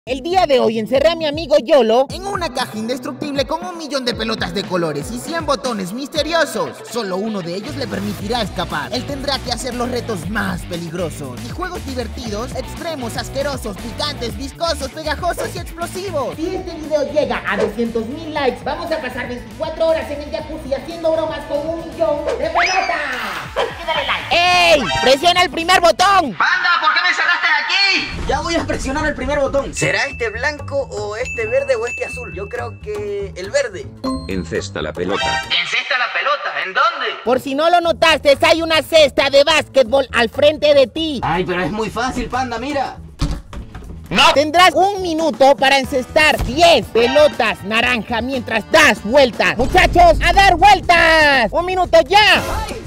El día de hoy encerré a mi amigo Yolo en una caja indestructible con 1.000.000 de pelotas de colores y 100 botones misteriosos. Solo uno de ellos le permitirá escapar. Él tendrá que hacer los retos más peligrosos y juegos divertidos, extremos, asquerosos, picantes, viscosos, pegajosos y explosivos. Si este video llega a 200.000 likes, vamos a pasar 24 horas en el jacuzzi haciendo bromas con 1.000.000 de pelotas. Así que dale like. ¡Ey! ¡Presiona el primer botón! ¡Panda! ¿Por qué me encerraste aquí? Ya voy a presionar el primer botón. ¿Será este blanco o este verde o este azul? Yo creo que el verde. Encesta la pelota. ¿Encesta la pelota? ¿En dónde? Por si no lo notaste, hay una cesta de básquetbol al frente de ti. Ay, pero es muy fácil, Panda, mira. ¡No! Tendrás 1 minuto para encestar 10 pelotas naranja mientras das vueltas. Muchachos, ¡a dar vueltas! 1 minuto ya. Ay.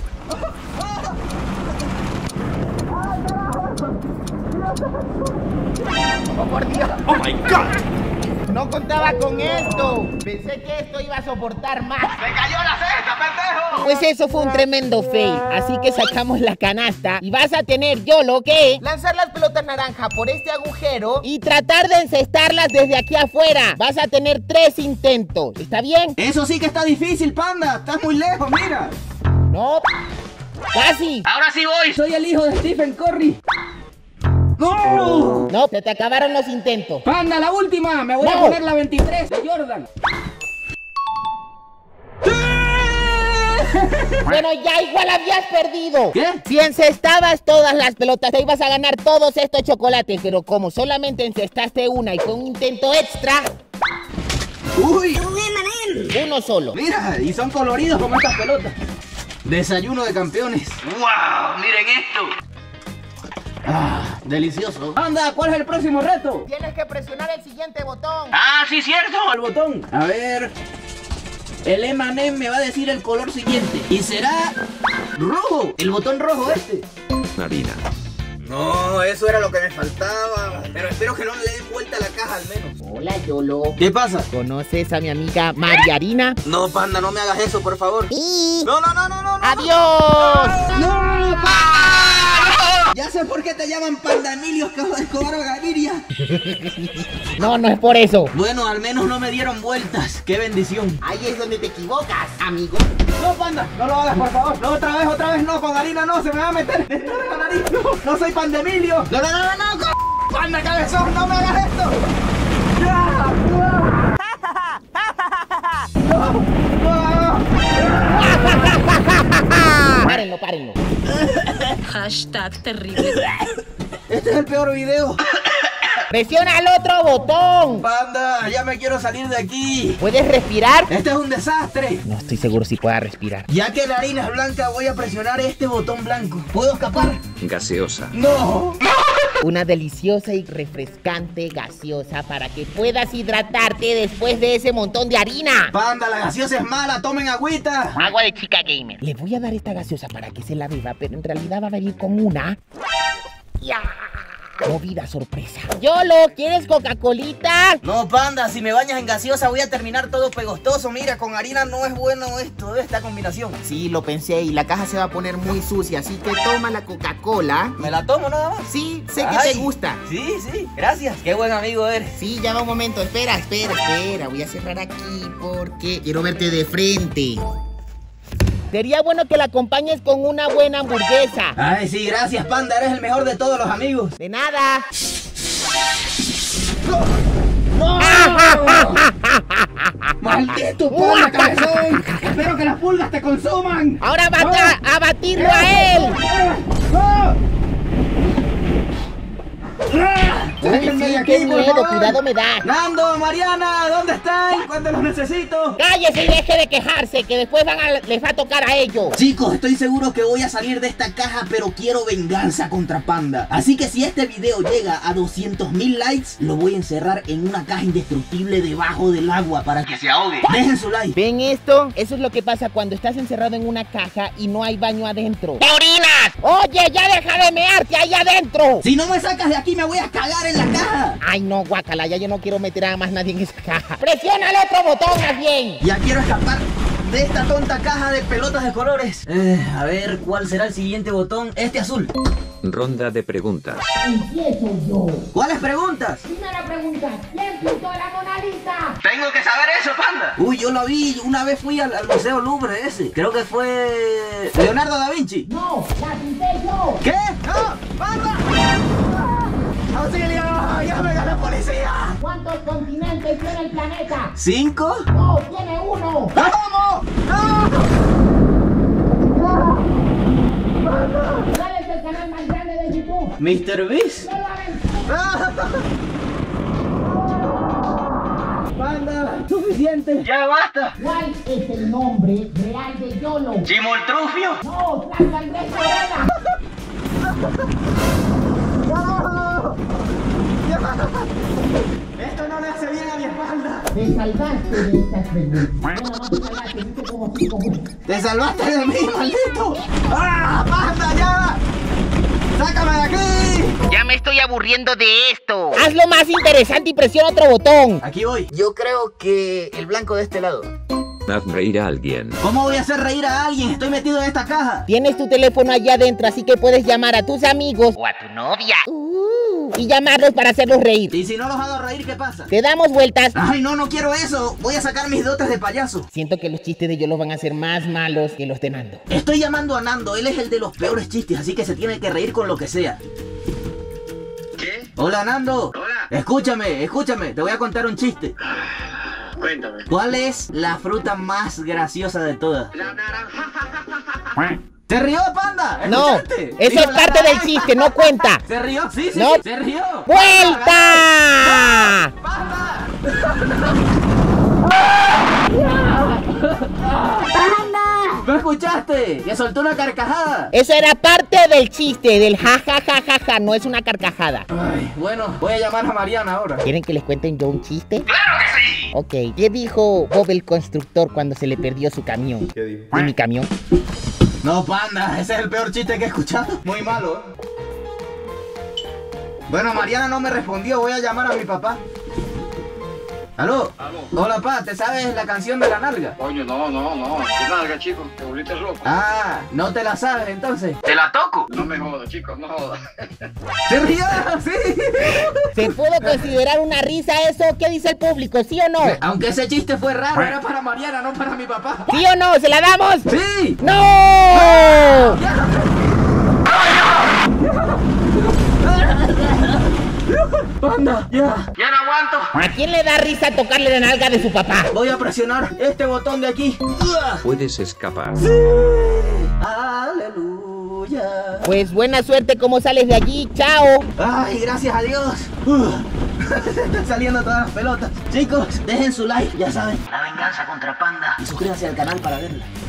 ¡Oh, por Dios! ¡Oh, my God! No contaba con esto. Pensé que esto iba a soportar más. ¡Me cayó la cesta, pendejo! Pues eso fue un tremendo fail. Así que sacamos la canasta y vas a tener, Yolo, que lanzar las pelotas naranja por este agujero y tratar de encestarlas desde aquí afuera. Vas a tener 3 intentos. ¿Está bien? Eso sí que está difícil, Panda. Estás muy lejos, mira. No. Casi. Ahora sí voy. Soy el hijo de Stephen Curry. ¡No! No, se te acabaron los intentos. Panda, la última. Me voy a poner la 23 de Jordan. Bueno, ya igual habías perdido. ¿Qué? Si encestabas todas las pelotas, te ibas a ganar todos estos chocolates. Pero como solamente encestaste una y fue un intento extra, ¡Uy! uno solo. Mira, y son coloridos como estas pelotas. Desayuno de campeones. ¡Wow! Miren esto. Ah, delicioso. Anda, ¿cuál es el próximo reto? Tienes que presionar el siguiente botón. ¡Ah, sí, cierto! El botón. A ver. El M&M me va a decir el color siguiente. Y será rojo. El botón rojo este. Harina. No, eso era lo que me faltaba. Pero espero que no le den vuelta a la caja al menos. Hola, Yolo. ¿Qué pasa? ¿Conoces a mi amiga Mariarina? No, Panda, no me hagas eso, por favor. Sí. No. ¡Adiós! ¡No, Panda! Ya sé por qué te llaman Panda Emilio Escobar Gaviria. No, no es por eso. Bueno, al menos no me dieron vueltas. ¡Qué bendición! Ahí es donde te equivocas, amigo. No, Panda, no lo hagas, por favor. No, otra vez no, con harina no, se me va a meter dentro de la nariz. No soy Panda Emilio. No, Panda cabezón, no me hagas esto. Párenlo. Hashtag terrible. Este es el peor video. Presiona el otro botón. Panda, ya me quiero salir de aquí. ¿Puedes respirar? Este es un desastre. No estoy seguro si pueda respirar. Ya que la harina es blanca, voy a presionar este botón blanco. ¿Puedo escapar? Gaseosa. ¡No! Una deliciosa y refrescante gaseosa para que puedas hidratarte después de ese montón de harina. Panda, la gaseosa es mala, tomen agüita. Agua de chica gamer. Le voy a dar esta gaseosa para que se la beba, pero en realidad va a venir con una movida sorpresa. Yolo, ¿quieres Coca-Colita? No, Panda, si me bañas en gaseosa voy a terminar todo pegostoso. Mira, con harina no es bueno esto, esta combinación. Sí, lo pensé y la caja se va a poner muy sucia, así que toma la Coca-Cola. ¿Me la tomo nada más? Sí, sé que Ay, te gusta. Sí, gracias. Qué buen amigo eres. Sí, ya va un momento, espera. Voy a cerrar aquí porque quiero verte de frente. Sería bueno que la acompañes con una buena hamburguesa. Ay, sí, gracias, Panda, eres el mejor de todos los amigos. De nada. ¡No! ¡Maldito Panda, cabezón! ¡Espero que las pulgas te consuman! Ahora va a batirlo a él. Uy, sí, qué miedo, cuidado me da. Nando, Mariana, ¿dónde están? ¿Cuándo los necesito? Cállese y deje de quejarse, que después les va a tocar a ellos. Chicos, estoy seguro que voy a salir de esta caja, pero quiero venganza contra Panda. Así que si este video llega a 200.000 likes, lo voy a encerrar en una caja indestructible debajo del agua para que se ahogue. Dejen su like. ¿Ven esto? Eso es lo que pasa cuando estás encerrado en una caja y no hay baño adentro. ¡Te orinas! Oye, ya deja de mearte ahí adentro. Si no me sacas de aquí, me voy a cagar en la caja. Ay, no, guacala, ya yo no quiero meter a más nadie en esa caja. Presiona el otro botón más bien. Ya quiero escapar. de esta tonta caja de pelotas de colores. A ver, ¿cuál será el siguiente botón? Este azul. Ronda de preguntas. Empiezo yo. ¿Cuáles preguntas? Primera pregunta, ¿quién pintó la Mona Lisa? Tengo que saber eso, panda. Uy, yo lo vi, una vez fui al Museo Louvre ese. Creo que fue Leonardo da Vinci. No, la pinté yo. ¿Qué? ¡No! ¡Panda! ¡Auxilio! ¡Llamen a la policía! ¿Cuántos continentes tiene el planeta? ¿5? No, tiene uno. ¡Vamos! ¡No! ¿Cuál es el canal más grande de YouTube? ¿Mr. Beast? ¡Panda! ¡Suficiente! Ya basta. ¿Cuál es el nombre real de YOLO? Chimoltrufio. No, Blanca Andrés Morena. ¡Esto no le hace bien a mi espalda! Te salvaste de estas preguntas. Bueno, no te salvaste, viste como 5 veces. ¡Te salvaste de mí, maldito! ¡Ah, panda, ya! ¡Sácame de aquí! Ya me estoy aburriendo de esto. Hazlo más interesante y presiona otro botón. Aquí voy. Yo creo que el blanco de este lado. Haz reír a alguien. ¿Cómo voy a hacer reír a alguien? Estoy metido en esta caja. Tienes tu teléfono allá adentro, así que puedes llamar a tus amigos O a tu novia. y llamarlos para hacerlos reír. Y si no los hago reír, ¿qué pasa? Te damos vueltas. Ay, no, no quiero eso. Voy a sacar mis dotes de payaso. Siento que los chistes de YOLO van a ser más malos que los de Nando. Estoy llamando a Nando. Él es el de los peores chistes, así que se tiene que reír con lo que sea. ¿Qué? Hola, Nando. Hola. Escúchame. Te voy a contar un chiste. Cuéntame. ¿Cuál es la fruta más graciosa de todas? La naranja. ¿Se rió, panda? No, ¿Escuchaste? eso Digo, es parte del naranja. chiste, no cuenta. ¿Se rió? Sí, No. se rió. ¡Vuelta! ¡Panda! ¿Me escuchaste? Que soltó una carcajada. Eso era parte del chiste, del ja ja ja ja ja, no es una carcajada. Ay, bueno, voy a llamar a Mariana ahora. ¿Quieren que les cuenten yo un chiste? ¡Claro que sí! Ok, ¿qué dijo Bob el constructor cuando se le perdió su camión? ¿Qué dijo? ¿Y mi camión? No, panda, ese es el peor chiste que he escuchado. Muy malo. Bueno, Mariana no me respondió, voy a llamar a mi papá. ¿Aló? Hola, pa, ¿te sabes la canción de la nalga? Coño, no. ¿Qué nalga, chico? Te volviste loco. Ah, ¿no te la sabes entonces? ¡Te la toco! No me jodas, chicos, no jodas. ¡Se rió! ¡Sí! ¿Se pudo considerar una risa eso? ¿Qué dice el público? ¿Sí o no? Aunque ese chiste fue raro, era para Mariana, no para mi papá. ¿Sí o no? ¿Se la damos? ¡Sí! ¡No! ¡Panda! ¡Ya! ¡Ya no aguanto! ¿A quién le da risa tocarle la nalga de su papá? Voy a presionar este botón de aquí. Puedes escapar. ¡Aleluya! Pues buena suerte, ¿cómo sales de allí? ¡Chao! ¡Ay, gracias a Dios! Están saliendo todas las pelotas. Chicos, dejen su like, ya saben. La venganza contra Panda. Y suscríbanse al canal para verla.